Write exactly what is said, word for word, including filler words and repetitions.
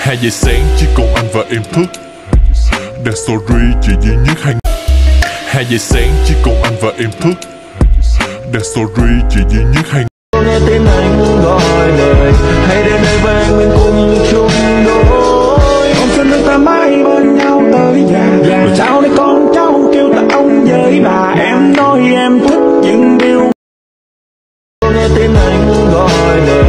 Hai giờ sáng chỉ còn anh và em thức. Đặt story chỉ duy nhất hai. Hai giờ sáng chỉ còn anh và em thức. Đặt story chỉ duy nhất hai. Nghe tiếng anh gọi lời, hãy đến đây và mình cùng chung đôi. Con xin nước ta mãi bên nhau tới già. Rồi sau này con cháu kêu ta ông với bà. Em nói em thích những điều. Nghe tiếng anh gọi lời.